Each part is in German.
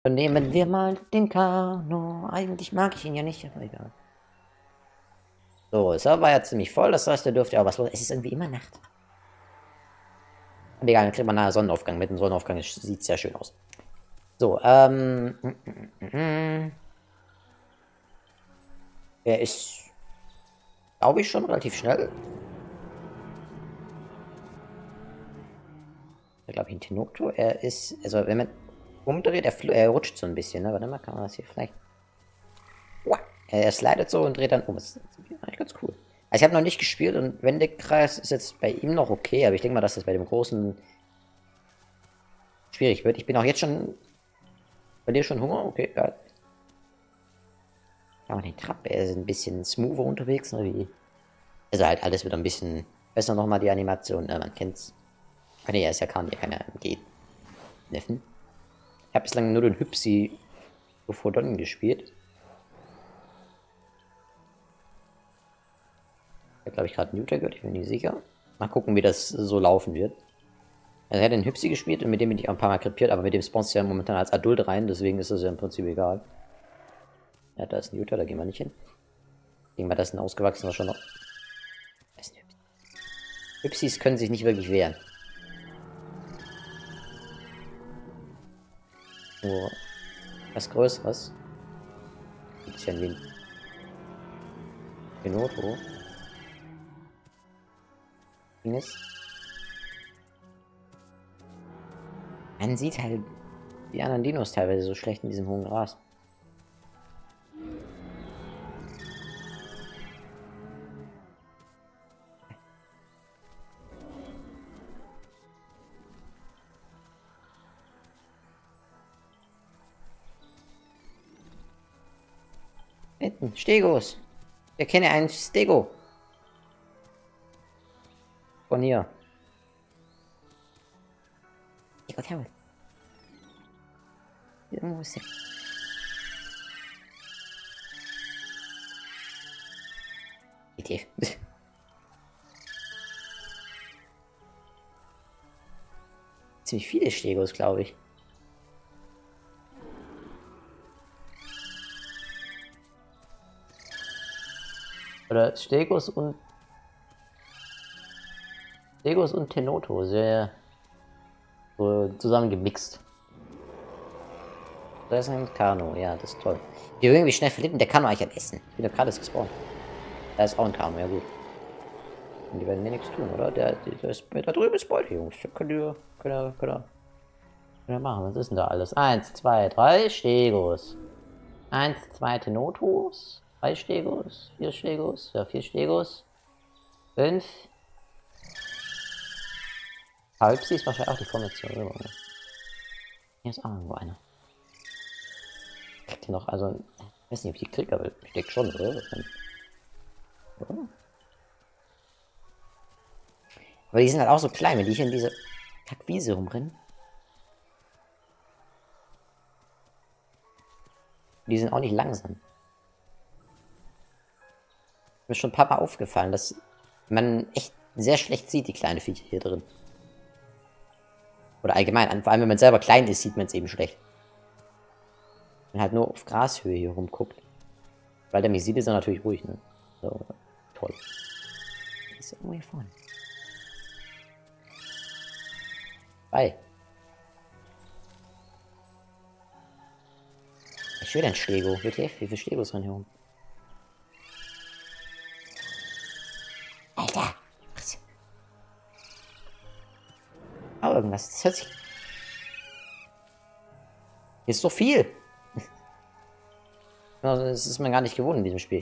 Dann nehmen wir mal den Kano. Eigentlich mag ich ihn ja nicht, aber egal. So, der Server war ja ziemlich voll, das heißt, da dürfte ja auch was los. Es ist irgendwie immer Nacht. Und egal, dann kriegt man nachher Sonnenaufgang. Mit dem Sonnenaufgang sieht sehr schön aus. So, er ist, glaube ich, schon relativ schnell. Ich glaube, ein Tenokto. Er ist, also wenn man umdreht, er rutscht so ein bisschen, ne? Warte mal, kann man das hier vielleicht. Er slidet so und dreht dann um. Das ist eigentlich ganz cool. Also ich habe noch nicht gespielt und Wendekreis ist jetzt bei ihm noch okay, aber ich denke mal, dass das bei dem Großen schwierig wird. Ich bin auch jetzt schon. Bei dir schon Hunger? Okay, geil. Aber den Trab, er ist ein bisschen smoother unterwegs, ne? Wie. Also halt alles wieder ein bisschen besser nochmal die Animation. Man kennt's. Ah ne, er ist ja kann, er kann ja geht. Neffen. Ich habe bislang nur den Hüpsi Ophodon gespielt. Ich habe, glaube ich, gerade Newter gehört, ich bin nicht sicher. Mal gucken, wie das so laufen wird. Also er hat den Hüpsi gespielt und mit dem bin ich auch ein paar Mal krepiert, aber mit dem spawnst du ja momentan als Adult rein, deswegen ist das ja im Prinzip egal. Ja, da ist Newter, da gehen wir nicht hin. Irgendwann das ist ein ausgewachsener schon noch. Hüpsis können sich nicht wirklich wehren. Nur was Größeres. Gibt's ja ein Genoto. Man sieht halt die anderen Dinos teilweise so schlecht in diesem hohen Gras. Hinten, Stegos. Ich erkenne einen Stego. Von hier. Stego Terror. Irgendwo ist er. ETF. Ziemlich viele Stegos, glaube ich. Oder Stegos und Tenoto, sehr so zusammen gemixt. Das ist ein Kano, ja, das ist toll. Wir irgendwie schnell verlieben, der Kano eigentlich am Essen. Ich bin doch gerade gespawnt. Da ist auch ein Kano, ja gut. Und die werden mir nichts tun, oder? Der ist, da drüben ist Beute, Jungs. Könnt ihr machen. Was ist denn da alles? 1, 2, 3 Stegos. 1, 2 Tenotos. 3 Stegos. 4 Stegos. Ja, 4 Stegos. 5. Halbsi ist wahrscheinlich auch die Formation. Hier ist auch irgendwo einer. Kriegt ihr noch, also, ich weiß nicht, ob ich die kriege, aber ich denke schon, oder? Aber die sind halt auch so klein, wenn die hier in diese Kackwiese rumrennen. Die sind auch nicht langsam. Mir ist schon ein paar Mal aufgefallen, dass man echt sehr schlecht sieht, die kleinen Viecher hier drin. Oder allgemein, vor allem wenn man selber klein ist, sieht man es eben schlecht. Wenn man halt nur auf Grashöhe hier rumguckt. Weil der mich sieht, ist er natürlich ruhig, ne? So, toll. Ist irgendwo hier vorne. Bei. Ich will ein Stego. WTF, wie viele Stegos drin hier rum? Alter! Oh, irgendwas. Das hört sich. Hier ist so viel! Das ist man gar nicht gewohnt in diesem Spiel.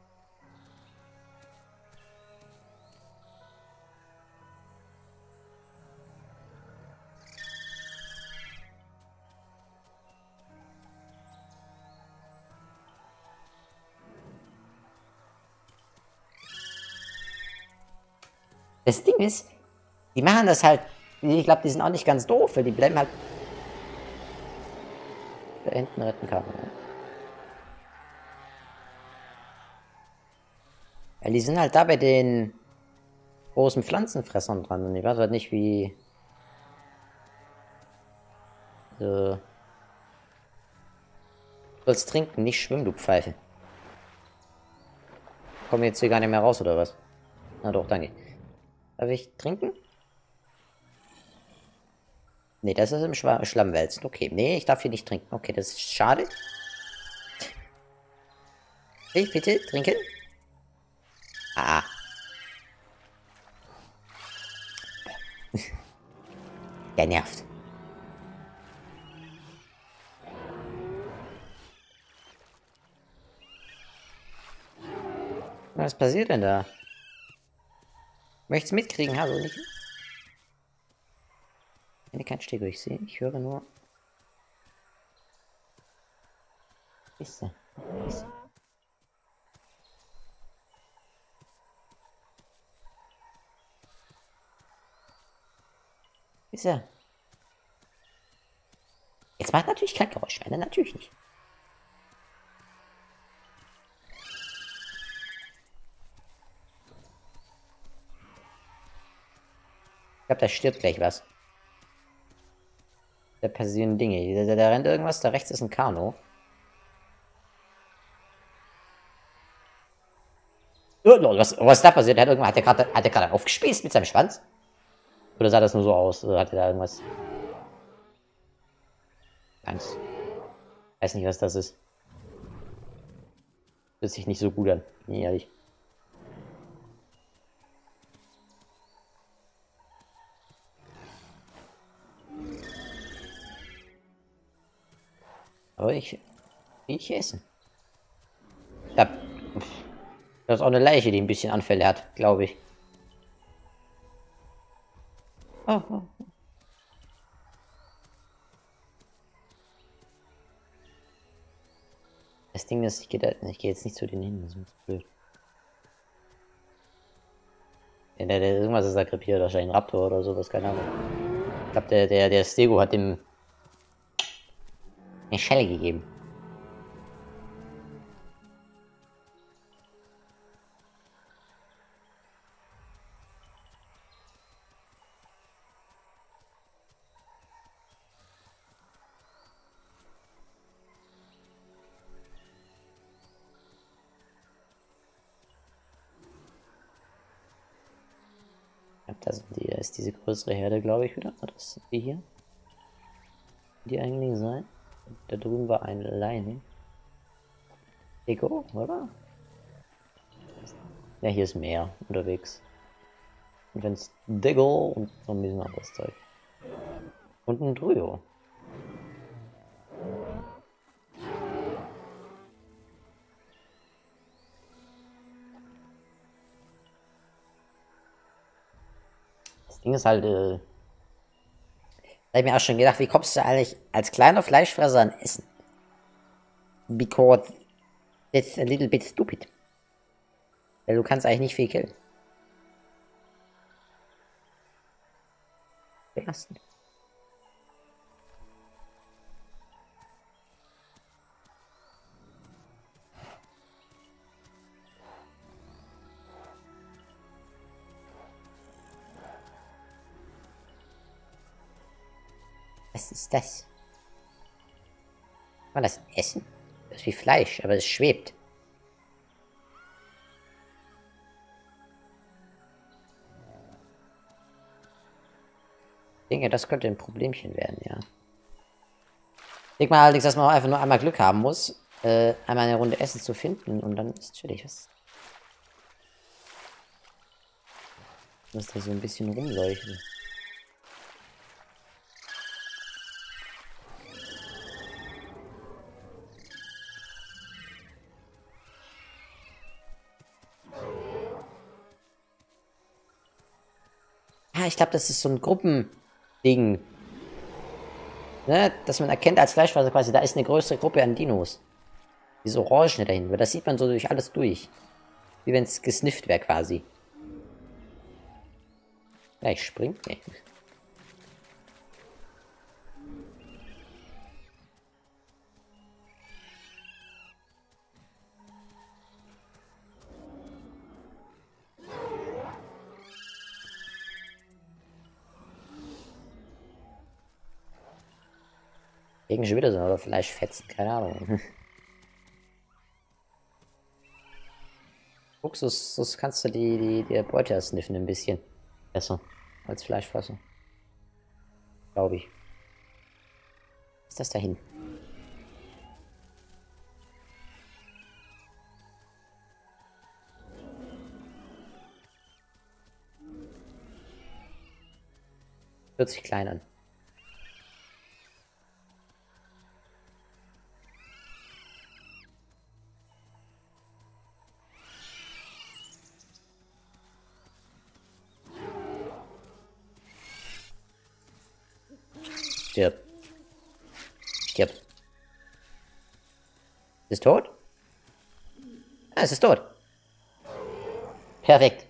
Das Ding ist, die machen das halt. Ich glaube, die sind auch nicht ganz doof, weil die bleiben halt. Da hinten retten kann. Ja, die sind halt da bei den großen Pflanzenfressern dran. Und ich weiß halt nicht, wie. sollst trinken, nicht schwimmen, du Pfeife. Kommen jetzt hier gar nicht mehr raus, oder was? Na doch, danke. Darf ich trinken? Nee, das ist im Schlammwälzen. Okay, nee, ich darf hier nicht trinken. Okay, das ist schade. Ich bitte trinken? Ah. Der nervt. Was passiert denn da? Möchtest mitkriegen, also nicht? Ich kann kein Steg durchsehen. Ich höre nur. Ist er? Ist er? Ist er? Jetzt macht natürlich kein Geräusch, ne? Natürlich nicht. Ich glaube, da stirbt gleich was. Da passieren Dinge. Da rennt irgendwas, da rechts ist ein Kano. Oh, was ist da passiert? Hat der gerade aufgespießt mit seinem Schwanz? Oder sah das nur so aus? Oder hatte da irgendwas? Ganz. Weiß nicht, was das ist. Hört sich nicht so gut an. Nee, ehrlich. Aber ich essen. Ja. Das ist auch eine Leiche, die ein bisschen Anfälle hat, glaube ich. Oh, oh. Das Ding ist, ich gehe jetzt nicht zu denen hin, das ist mir zu blöd. Ja, irgendwas ist da krepiert, wahrscheinlich ein Raptor oder sowas, keine Ahnung. Ich glaube, der Stego hat dem eine Schelle gegeben. Das ist diese größere Herde, glaube ich, wieder. Das sind die hier. Die eigentlich sein. Da drüben war ein Leine. Ego, oder? Ja, hier ist mehr unterwegs. Und wenn es Dego und noch ein bisschen anderes Zeug. Und ein Dryo. Das Ding ist halt, da hab ich mir auch schon gedacht, wie kommst du eigentlich als kleiner Fleischfresser an Essen? Because it's a little bit stupid. Weil du kannst eigentlich nicht viel killen. Belastend. Was ist das? War das Essen? Das ist wie Fleisch, aber es schwebt. Ich denke, das könnte ein Problemchen werden, ja. Ich denke mal allerdings, dass man auch einfach nur einmal Glück haben muss, einmal eine Runde Essen zu finden und dann ist chillig. Was da so ein bisschen rumleuchten. Ah, ich glaube, das ist so ein Gruppending. Ne? Dass man erkennt als Fleischfresser quasi, da ist eine größere Gruppe an Dinos. Diese Orange dahin, weil das sieht man so durch alles durch. Wie wenn es gesnifft wäre quasi. Ja, ich spring. Nee. Irgendwie schon wieder so, oder Fleischfetzen, keine Ahnung. Guck, so kannst du die Beute sniffen ein bisschen besser als Fleischfresser. Glaube ich. Was ist das da hin? Hört sich klein an. Stirb. Stirb. Ist tot? Ah, es ist tot. Perfekt.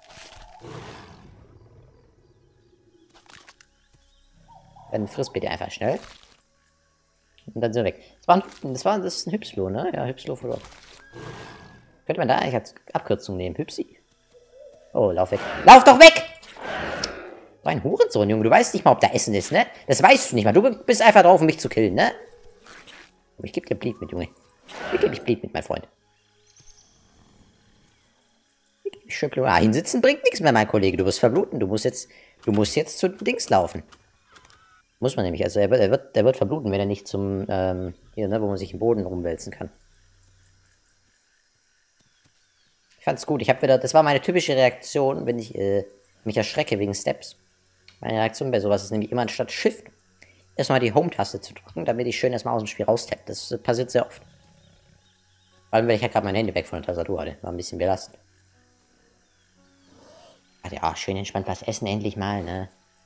Dann friss bitte einfach schnell. Und dann sind wir weg. Das ist ein Hüpslo, ne? Ja, Hüpslo verloren. Könnte man da eigentlich als Abkürzung nehmen? Hüpsi. Oh, lauf weg. Lauf doch weg! So ein Hurensohn, Junge. Du weißt nicht mal, ob da Essen ist, ne? Das weißt du nicht mal. Du bist einfach drauf, um mich zu killen, ne? Ich geb dir Bleed mit, Junge. Ich geb dich Bleed mit, mein Freund. Hinsitzen bringt nichts mehr, mein Kollege. Du wirst verbluten. Du musst jetzt zu Dings laufen. Muss man nämlich. Also der wird verbluten, wenn er nicht zum, hier, ne, wo man sich im Boden rumwälzen kann. Ich fand's gut. Das war meine typische Reaktion, wenn ich mich erschrecke wegen Steps. Meine Reaktion bei sowas ist nämlich immer anstatt Shift erstmal die Home-Taste zu drücken, damit ich schön erstmal aus dem Spiel raustappe. Das passiert sehr oft. Vor allem, weil ich ja gerade mein Handy weg von der Tastatur hatte. War ein bisschen belastend. Ja, schön entspannt was essen endlich mal, ne?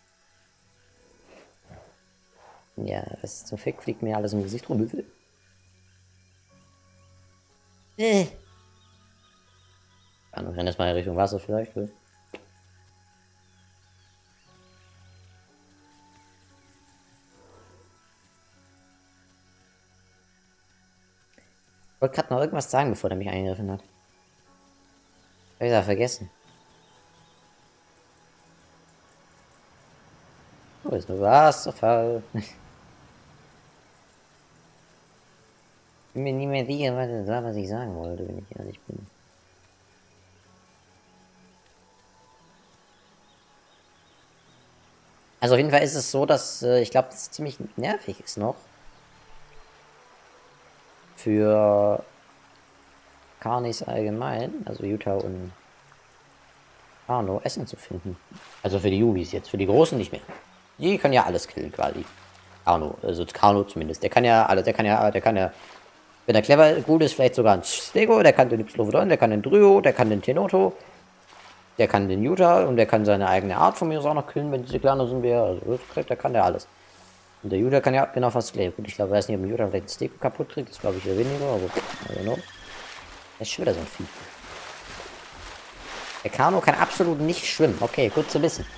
Ja, was zum Fick fliegt mir alles im Gesicht rum. Dann ist mal in Richtung Wasser vielleicht. Ich wollte gerade noch irgendwas sagen, bevor der mich eingegriffen hat. Hab ich da vergessen. Wo ist nur Wasserfall? Ich bin mir nie mehr sicher, was ich sagen wollte, wenn ich ehrlich bin. Also auf jeden Fall ist es so, dass ich glaube, das ziemlich nervig ist noch. Für Carnis allgemein, also Utah und Arno, Essen zu finden. Also für die Yubis jetzt, für die Großen nicht mehr. Die können ja alles killen quasi. Arno, also Carno zumindest. Der kann ja alles, der kann ja, wenn er clever gut ist, vielleicht sogar ein Stego, der kann den Ypsilon, der kann den Dryo, der kann den Tenoto, der kann den Utah und der kann seine eigene Art von mir aus auch noch killen, wenn diese kleiner sind wir. Also der kann der alles. Und der Utah kann ja genau fast gleich. Gut, ich glaube, weiß nicht, ob ein Utah vielleicht den Stego kaputt kriegt, das glaube ich eher weniger, aber I don't know. Das ist schon wieder so ein Vieh. Der Kano kann absolut nicht schwimmen. Okay, gut zu wissen.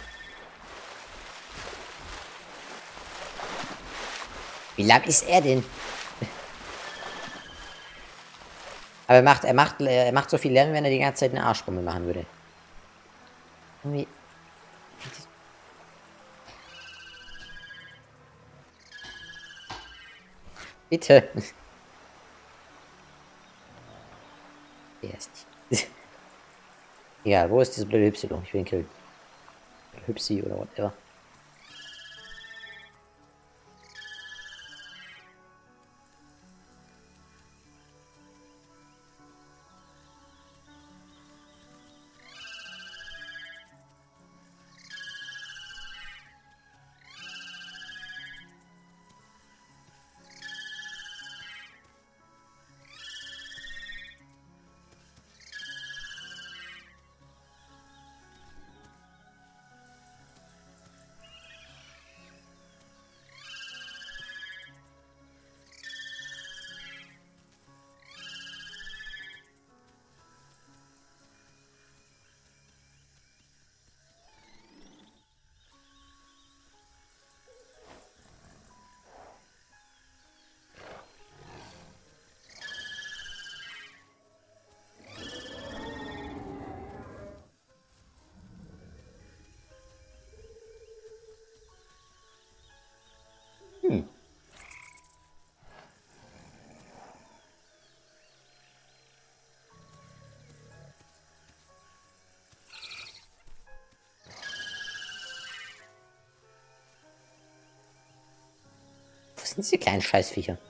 Wie lang ist er denn? Aber er macht so viel Lärm, wenn er die ganze Zeit eine Arschbombe machen würde. Irgendwie. Bitte. Der ist nicht. Ja, wo ist dieses blöde Y? Ich will ihn killen. Hüpsi oder whatever. sind diese kleinen Scheißviecher?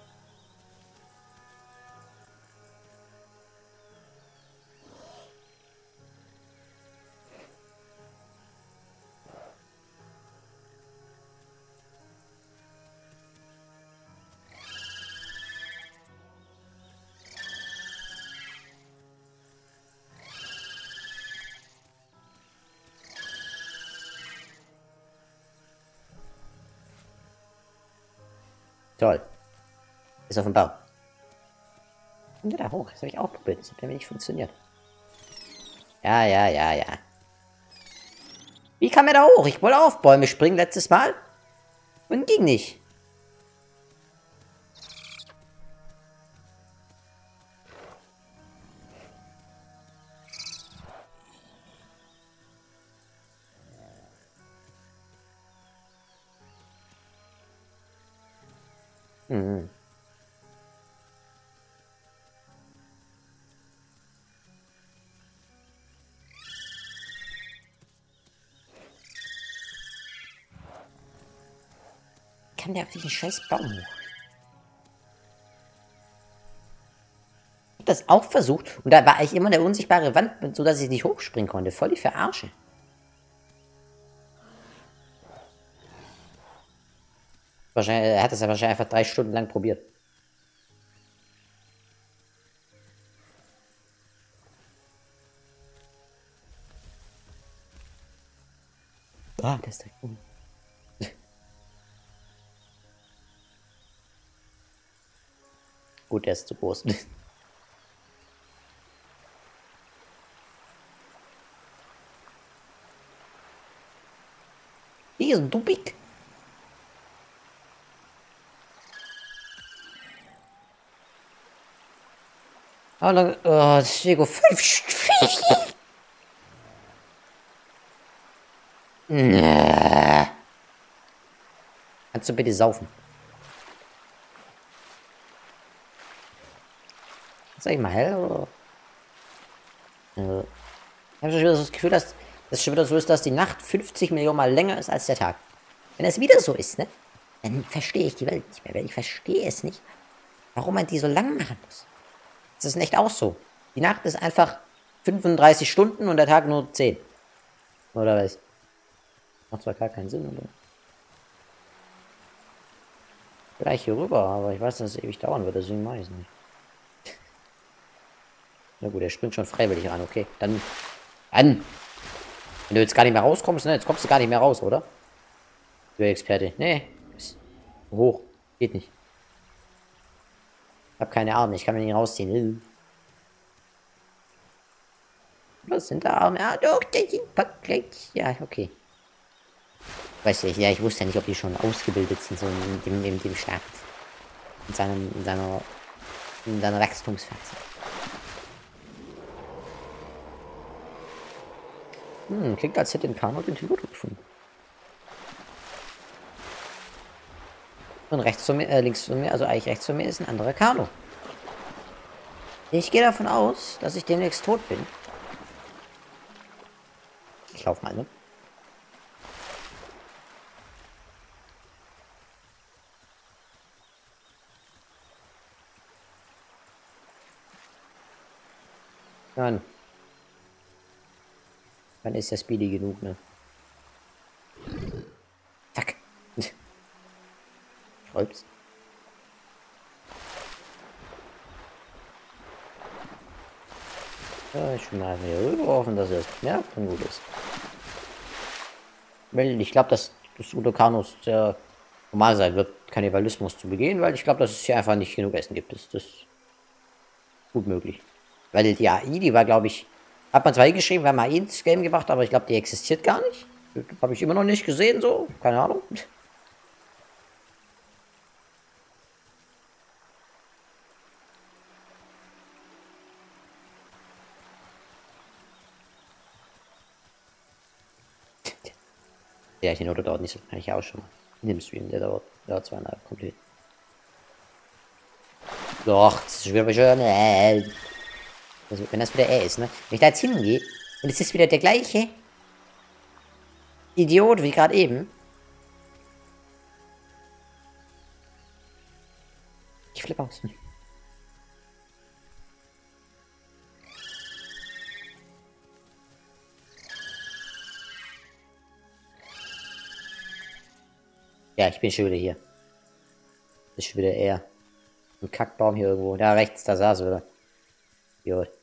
Toll. Ist auf dem Bau. Kommt der da hoch? Das habe ich auch probiert. Das hat nämlich nicht funktioniert. Ja, ja, ja, ja. Wie kam er da hoch? Ich wollte auf Bäume springen letztes Mal. Und ging nicht. Hm. Kann der auf diesen scheiß Baum hoch? Ich hab das auch versucht und da war ich immer eine unsichtbare Wand, so dass ich nicht hochspringen konnte. Voll die Verarsche. Wahrscheinlich, er hat das ja wahrscheinlich einfach 3 Stunden lang probiert. Ah, der ist direkt oben. Gut, der ist zu groß. Die ist duppig. Oh, Diego, 5 Stück. Kannst du bitte saufen? Sag ich mal hell oder? Ich habe schon wieder so das Gefühl, dass das schon wieder so ist, dass die Nacht 50 Millionen Mal länger ist als der Tag. Wenn es wieder so ist, ne? Dann verstehe ich die Welt nicht mehr. Weil ich verstehe es nicht, warum man die so lang machen muss. Das ist nicht auch so. Die Nacht ist einfach 35 Stunden und der Tag nur 10. Oder was? Macht zwar gar keinen Sinn, oder? Gleich hier rüber, aber ich weiß, dass es ewig dauern wird, deswegen mache ich es nicht. Na gut, er springt schon freiwillig ran, okay. Dann. Wenn du jetzt gar nicht mehr rauskommst, ne? Jetzt kommst du gar nicht mehr raus, oder? Du Experte. Nee. Ist hoch. Geht nicht. Ich hab keine Arme, ich kann mich nicht rausziehen. Was sind da Arme? Ah, doch, die sind packt. Ja, okay. Weißt du, ja, ich wusste ja nicht, ob die schon ausgebildet sind, so in dem Start. In seiner Wachstumsphase. Klingt, als hätte den Kano den Typ gefunden. Und rechts von mir, links von mir, also eigentlich rechts von mir ist ein anderer Kano. Ich gehe davon aus, dass ich demnächst tot bin. Ich lauf mal, ne? Dann ist der Speedy genug, ne? Fuck. Schreib's. Ja, ich bin einfach hier rüber, hoffen, dass er es merkt und gut ist. Weil ich glaube, dass das Udokanus sehr normal sein wird, Kannibalismus zu begehen, weil ich glaube, dass es hier einfach nicht genug Essen gibt. Das ist gut möglich. Weil die AI, die war, glaube ich, hat man zwar hingeschrieben, wir haben AI ins Game gebracht, aber ich glaube, die existiert gar nicht. Habe ich immer noch nicht gesehen, so. Keine Ahnung. Ja, die Note dauert nicht so lange. Ich auch schon mal. In dem Stream, der dauert 2,5 komplett. Doch, das ist wieder schön. Also, wenn das wieder ist, ne? Wenn ich da jetzt hingehe und es ist wieder der gleiche Idiot wie gerade eben. Ich flippe aus. Ja, ich bin schon wieder hier. Ist schon wieder er. Ein Kackbaum hier irgendwo. Da rechts, da saß er wieder. Gut.